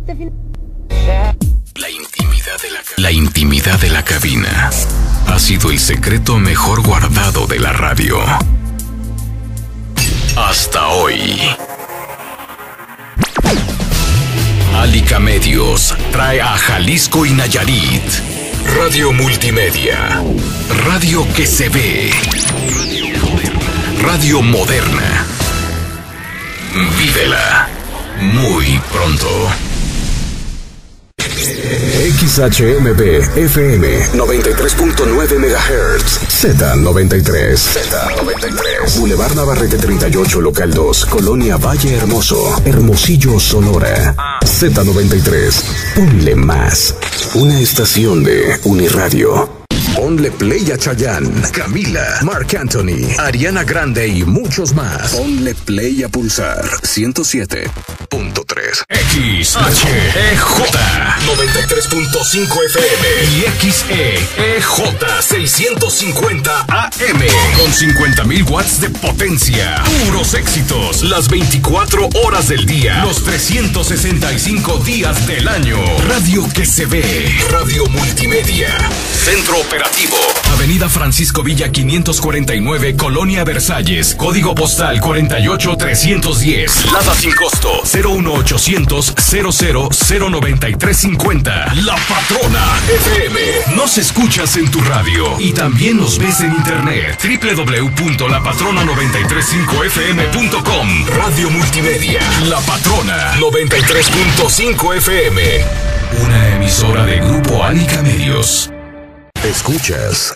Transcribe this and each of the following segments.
La intimidad de la cabina ha sido el secreto mejor guardado de la radio. Hasta hoy. Alica Medios trae a Jalisco y Nayarit Radio Multimedia. Radio que se ve. Radio moderna. Vívela muy pronto. XHMB FM 93.9 MHz Z93 Boulevard Navarrete 38 Local 2 Colonia Valle Hermoso Hermosillo Sonora. Z93, ponle más. Una estación de Uniradio. Ponle play a Chayanne, Camila, Marc Anthony, Ariana Grande y muchos más. Ponle play a Pulsar 107.3 XHEJ 93.5 FM y XEEJ 650 AM con 50,000 watts de potencia. Puros éxitos las 24 horas del día, los 365 días del año. Radio que se ve. Radio Multimedia. Centro Operativo. Avenida Francisco Villa 549, Colonia Versalles. Código postal 48310. Lada sin costo 01800 0009350. La Patrona FM. Nos escuchas en tu radio y también nos ves en internet. www.lapatrona935fm.com. Radio Multimedia. La Patrona 93.5 FM. Una emisora de Grupo Alica Medios. Escuchas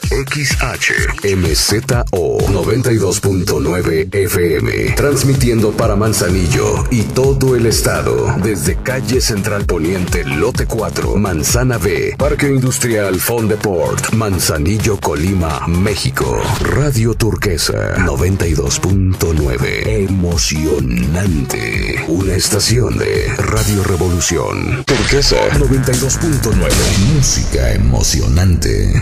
XHMZO 92.9 FM, transmitiendo para Manzanillo y todo el estado, desde calle Central Poniente, lote 4, Manzana B, Parque Industrial Fondeport, Manzanillo, Colima, México. Radio Turquesa 92.9, emocionante, una estación de Radio Revolución. Turquesa 92.9, música emocionante.